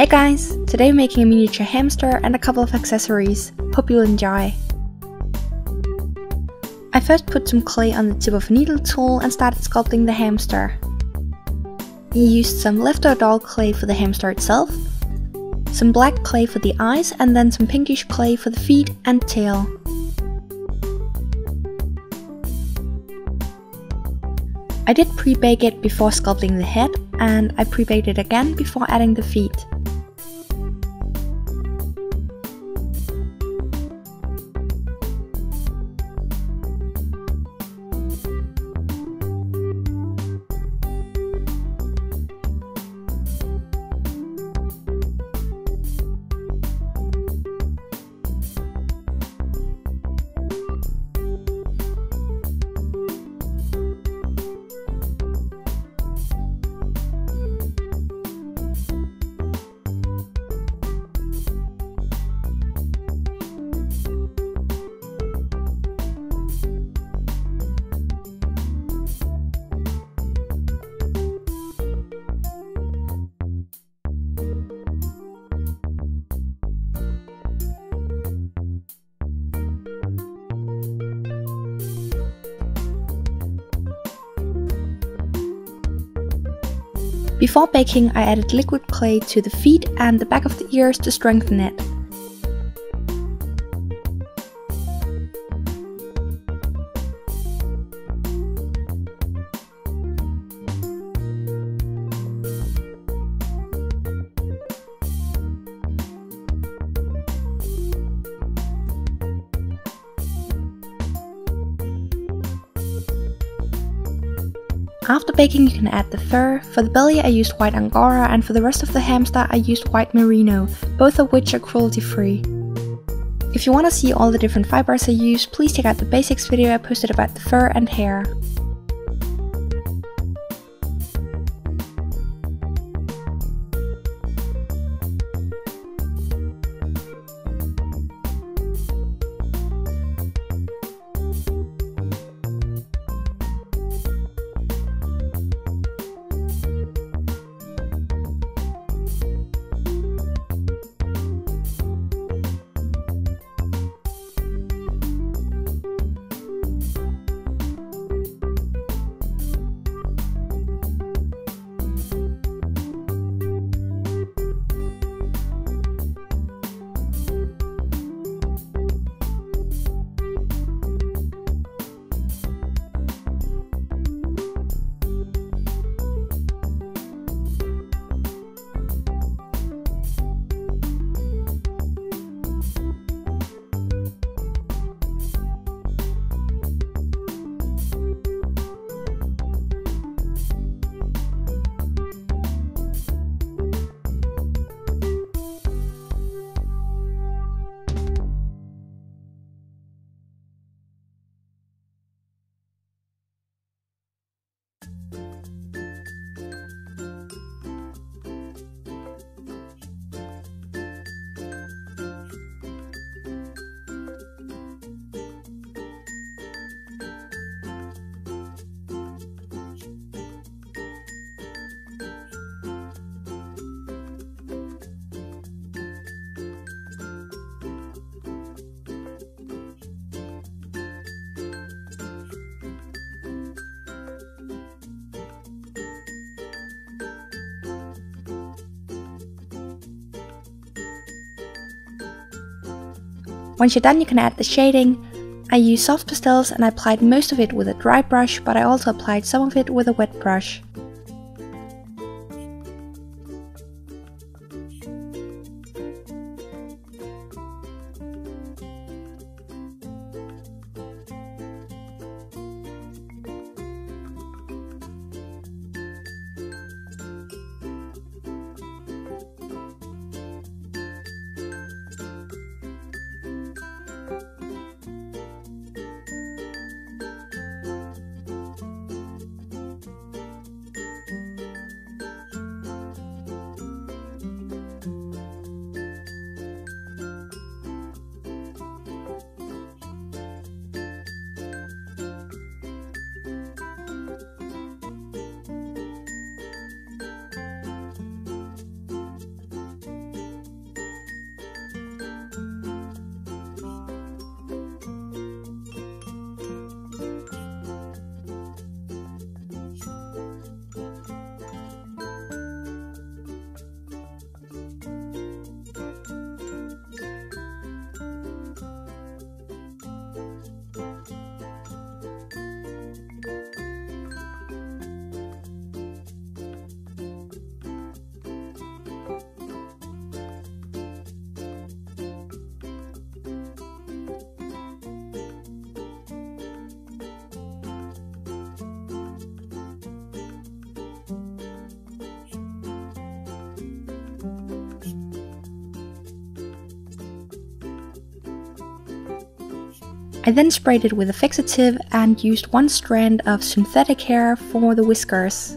Hey guys! Today I'm making a miniature hamster and a couple of accessories. Hope you'll enjoy. I first put some clay on the tip of a needle tool and started sculpting the hamster. I used some leftover doll clay for the hamster itself, some black clay for the eyes, and then some pinkish clay for the feet and tail. I did pre-bake it before sculpting the head, and I pre-baked it again before adding the feet. Before baking, I added liquid clay to the feet and the back of the ears to strengthen it. After baking, you can add the fur. For the belly I used white Angora, and for the rest of the hamster I used white merino, both of which are cruelty free. If you want to see all the different fibers I used, please check out the basics video I posted about the fur and hair. Once you're done, you can add the shading. I used soft pastels and I applied most of it with a dry brush, but I also applied some of it with a wet brush. I then sprayed it with a fixative and used one strand of synthetic hair for the whiskers.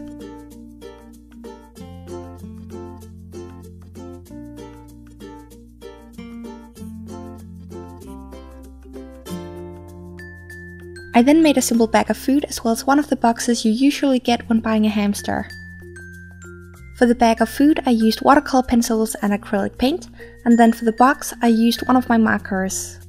I then made a simple bag of food as well as one of the boxes you usually get when buying a hamster. For the bag of food I used watercolor pencils and acrylic paint, and then for the box I used one of my markers.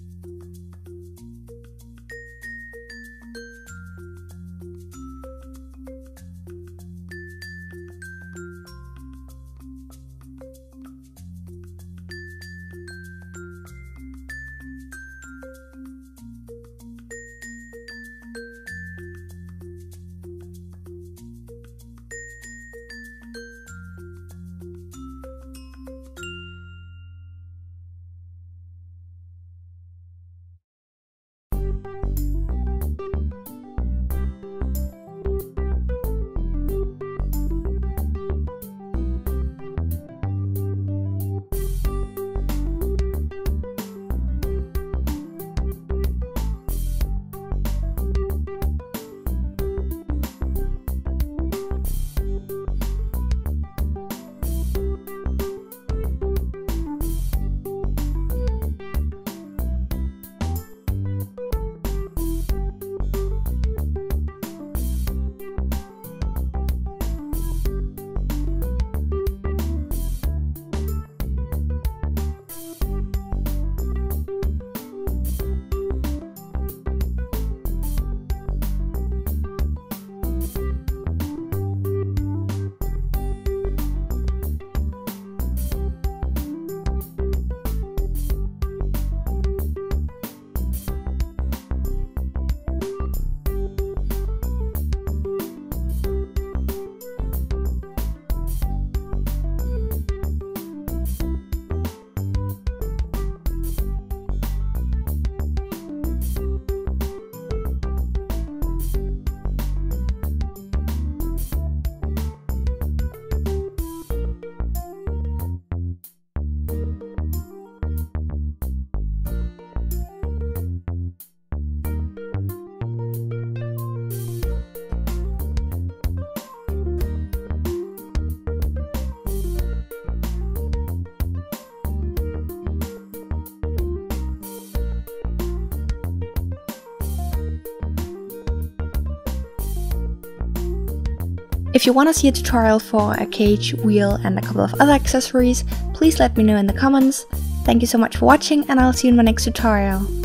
If you want to see a tutorial for a cage, wheel and a couple of other accessories, please let me know in the comments. Thank you so much for watching and I'll see you in my next tutorial.